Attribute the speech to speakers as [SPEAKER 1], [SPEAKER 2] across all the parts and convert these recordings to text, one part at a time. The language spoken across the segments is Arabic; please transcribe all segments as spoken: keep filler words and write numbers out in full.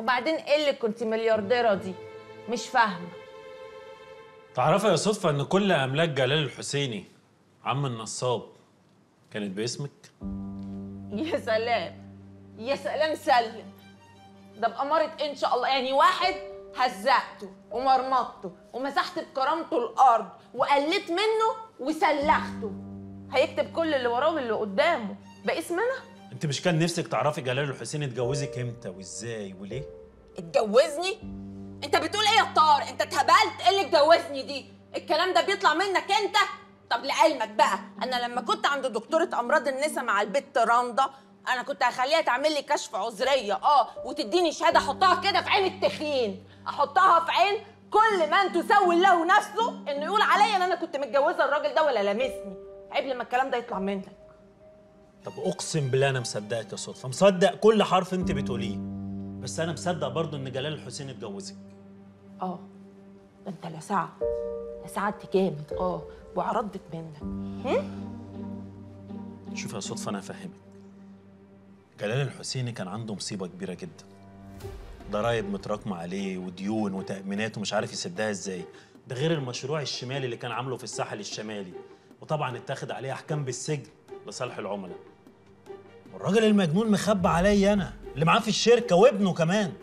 [SPEAKER 1] وبعدين ايه اللي كنت مليارديره دي؟ مش فاهمه.
[SPEAKER 2] تعرفي يا صدفه ان كل املاك جلال الحسيني عم النصاب كانت باسمك؟
[SPEAKER 1] يا سلام يا سلام سلم، ده بأمارة إن شاء الله. يعني واحد هزقته ومرمطته ومسحت بكرامته الأرض وقلت منه وسلخته هيكتب كل اللي وراه واللي قدامه باسمنا؟
[SPEAKER 2] انت مش كان نفسك تعرفي جلال الحسيني اتجوزك امتى وازاي وليه؟
[SPEAKER 1] اتجوزني؟ انت بتقول ايه يا طارق؟ انت اتهبلت؟ ايه اللي اتجوزني دي؟ الكلام ده بيطلع منك انت؟ طب لعلمك بقى، انا لما كنت عند دكتوره امراض النساء مع البت رندا انا كنت هخليها تعمل لي كشف عذريه اه وتديني شهاده احطها كده في عين التخين، احطها في عين كل من تسوي له نفسه انه يقول عليا ان انا كنت متجوزه الراجل ده ولا لامسني. عيب لما الكلام ده يطلع منك.
[SPEAKER 2] طب اقسم بالله انا مصدقك يا صدفه، مصدق كل حرف انت بتقوليه، بس انا مصدق برضه ان جلال الحسيني اتجوزك.
[SPEAKER 1] اه ده انت لسعت لسعت جامد اه وعرضت منك. هم؟
[SPEAKER 2] شوف يا صدفه انا هفهمك. جلال الحسيني كان عنده مصيبه كبيره جدا، ضرايب متراكمه عليه وديون وتامينات ومش عارف يسدها ازاي، ده غير المشروع الشمالي اللي كان عامله في الساحل الشمالي، وطبعا اتاخد عليه احكام بالسجن لصالح العملاء. والراجل المجنون مخبى عليا انا اللي معاه في الشركه وابنه كمان.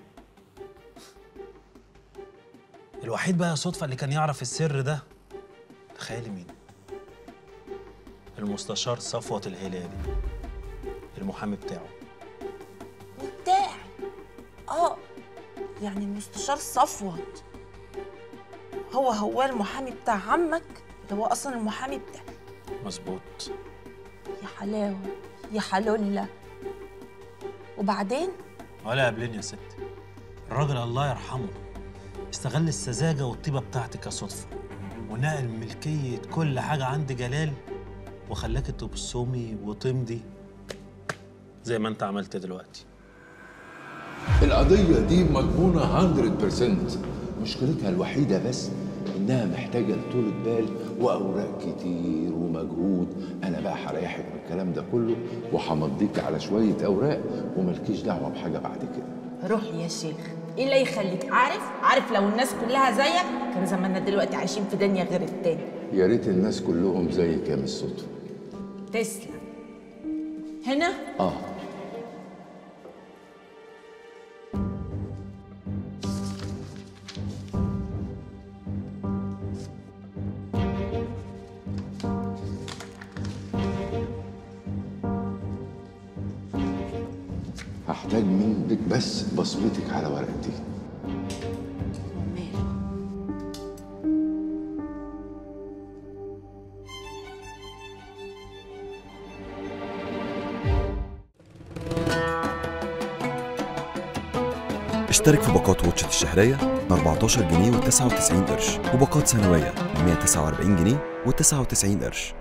[SPEAKER 2] الوحيد بقى يا صدفه اللي كان يعرف السر ده، تخيلي مين؟ المستشار صفوت الهلالي، المحامي بتاعه.
[SPEAKER 1] بتاعي؟ اه يعني المستشار صفوت هو هو المحامي بتاع عمك اللي هو اصلا المحامي بتاع.
[SPEAKER 2] مظبوط.
[SPEAKER 1] يا حلاوه يا حلوله. وبعدين؟
[SPEAKER 2] ولا قبلين يا ستي، الراجل الله يرحمه استغل السذاجه والطيبه بتاعتك يا صدفه ونقل ملكيه كل حاجه عند جلال وخلاكي تبصمي وتمضي زي ما انت عملت دلوقتي.
[SPEAKER 3] القضية دي مضمونة مية بالمية، مشكلتها الوحيدة بس إنها محتاجة لطولة بال وأوراق كتير ومجهود. أنا بقى هريحك من الكلام ده كله وهمضيك على شوية أوراق وملكيش دعوة بحاجة بعد كده.
[SPEAKER 1] روح يا شيخ، إيه اللي يخليك؟ عارف عارف لو الناس كلها زيك كان زماننا دلوقتي عايشين في دنيا غير التاني.
[SPEAKER 3] يا ريت الناس كلهم زيك يا مس صدفة.
[SPEAKER 1] تسلم. هنا؟
[SPEAKER 3] آه. هحتاج منك بس بصمتك على ورقتين.
[SPEAKER 4] اشترك في باقات واتشت الشهرية ب أربعتاشر جنيه وتسعة وتسعين قرش وباقات سنوية ب مية وتسعة وأربعين جنيه وتسعة وتسعين قرش.